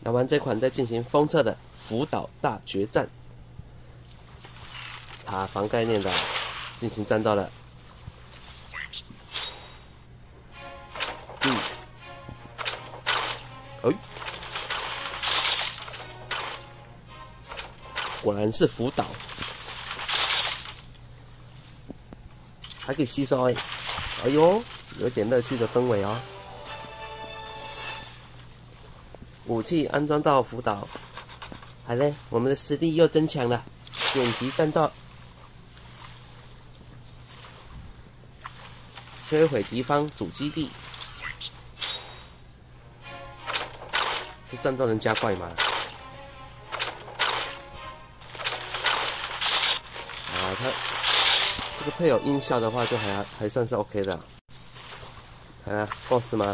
拿完这款再进行封测的福岛大决战，塔防概念的进行战斗了。果然是福岛，还可以吸收哎呦，有点乐趣的氛围哦。武器安装到福岛，好嘞，我们的实力又增强了。点击战斗，摧毁敌方主基地。这战斗能加怪吗？它这个配有音效的话，就还算是 OK 的。来了 ，BOSS 吗？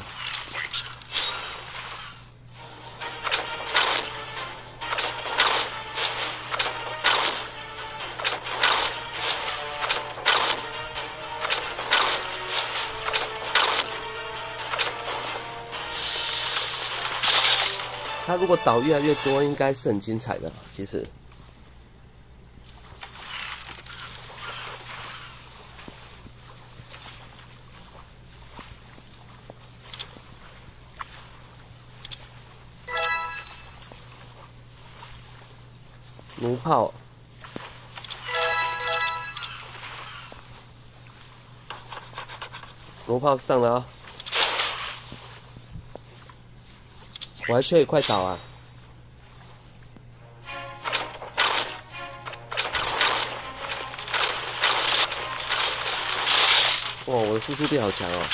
它如果岛越来越多，应该是很精彩的。其实。弩炮，弩炮上了啊！我还缺一块岛啊！哇，我的输出力好强哦！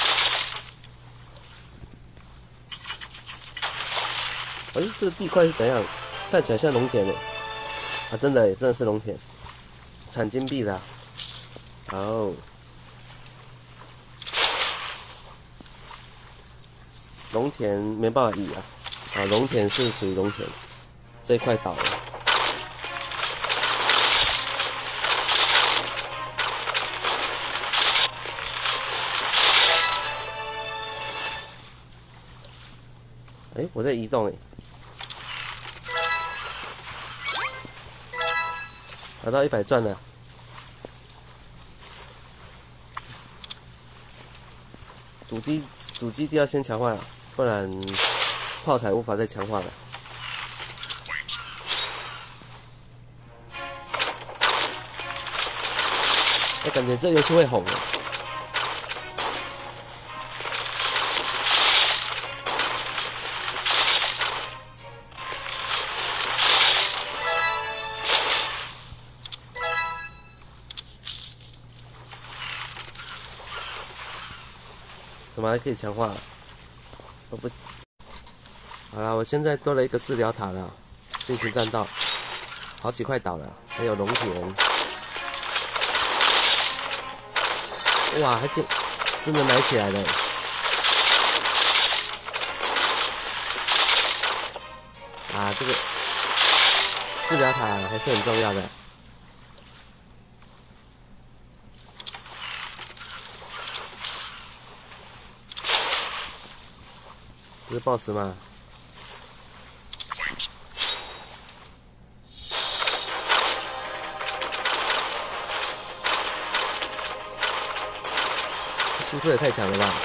哎，这个地块是怎样？看起来像农田呢。啊，真的是农田，产金币的。哦，农田没办法移啊。啊，农田是属于农田，这块岛了。哎，我在移动哎。拿到100钻了，主基地要先强化，不然炮台无法再强化了。我感觉这游戏会红的。什么还可以强化？我不，好了，我现在多了一个治疗塔了，进行战斗，好几块岛了，还有农田，哇，还可以真的买起来了。啊，这个治疗塔还是很重要的。这是 BOSS 吗？输出也太强了吧！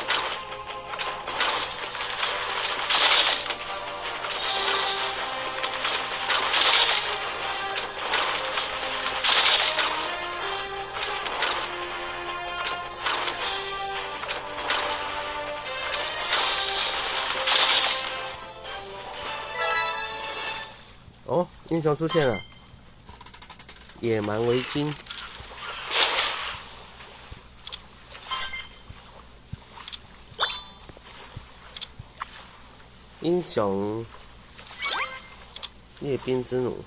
哦，英雄出现了，野蛮围巾。英雄列兵之弩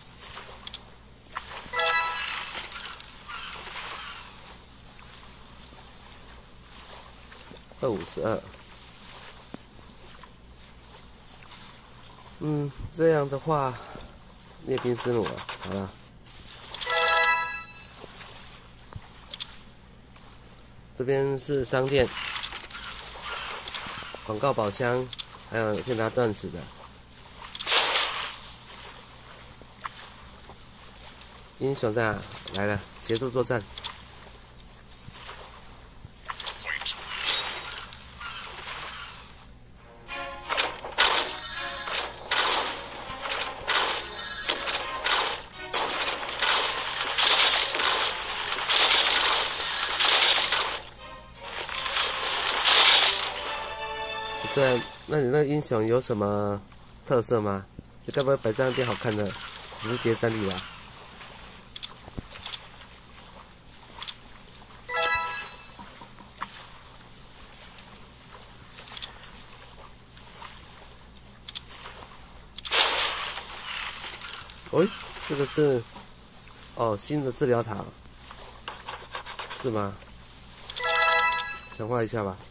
252，这样的话，列兵之弩啊，好了，这边是商店，广告宝箱，还有可以拿钻石的。 英雄在哪？来了，协助作战。对，那你那个英雄有什么特色吗？你该不会本身变好看的，只是叠战力吧？喂，这个是哦新的治疗塔，是吗？强化一下吧。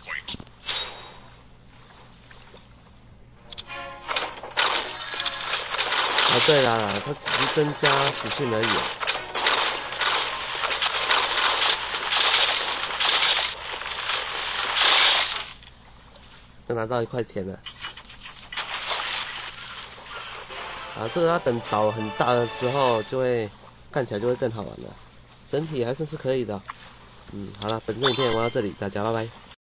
哦，对啦，它只是增加属性而已。又拿到一块田了。啊，这个要等岛很大的时候，就会看起来就会更好玩了。整体还算是可以的。好了，本次影片玩到这里，大家拜拜。